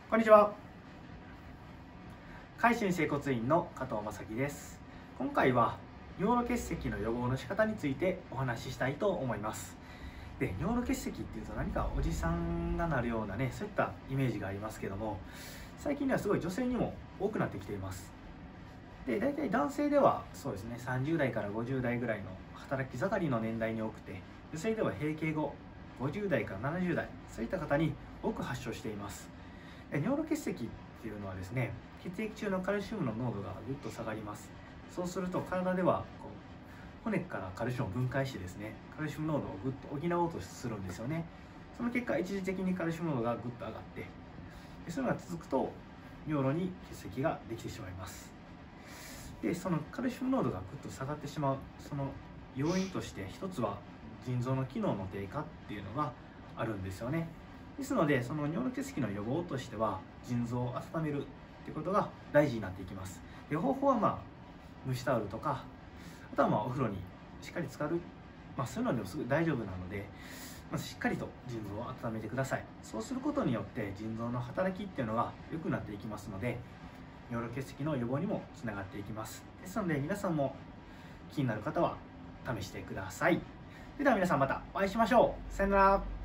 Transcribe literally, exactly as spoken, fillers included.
こんにちは。海進整骨院の加藤正樹です。今回は尿路結石の予防の仕方についてお話ししたいと思います。で、尿路結石っていうと何かおじさんがなるようなね、そういったイメージがありますけども、最近ではすごい女性にも多くなってきています。で、大体男性ではそうですね、さんじゅう代からごじゅう代ぐらいの働き盛りの年代に多くて、女性では閉経後ごじゅう代からななじゅう代、そういった方に多く発症しています。尿路結石っていうのはですね、血液中のカルシウムの濃度がぐっと下がります。そうすると体ではこう骨からカルシウムを分解してですね、カルシウム濃度をぐっと補おうとするんですよね。その結果、一時的にカルシウム濃度がぐっと上がって、そういうのが続くと尿路に結石ができてしまいます。で、そのカルシウム濃度がぐっと下がってしまうその要因として一つは腎臓の機能の低下っていうのがあるんですよね。ですので、その尿路結石の予防としては腎臓を温めるということが大事になっていきます。で、方法はまあ蒸しタオルとか、あとはまあお風呂にしっかり浸かる、まあ、そういうのでもすぐ大丈夫なので、まずしっかりと腎臓を温めてください。そうすることによって腎臓の働きっていうのが良くなっていきますので、尿路結石の予防にもつながっていきます。ですので皆さんも気になる方は試してください。それでは皆さんまたお会いしましょう。さよなら。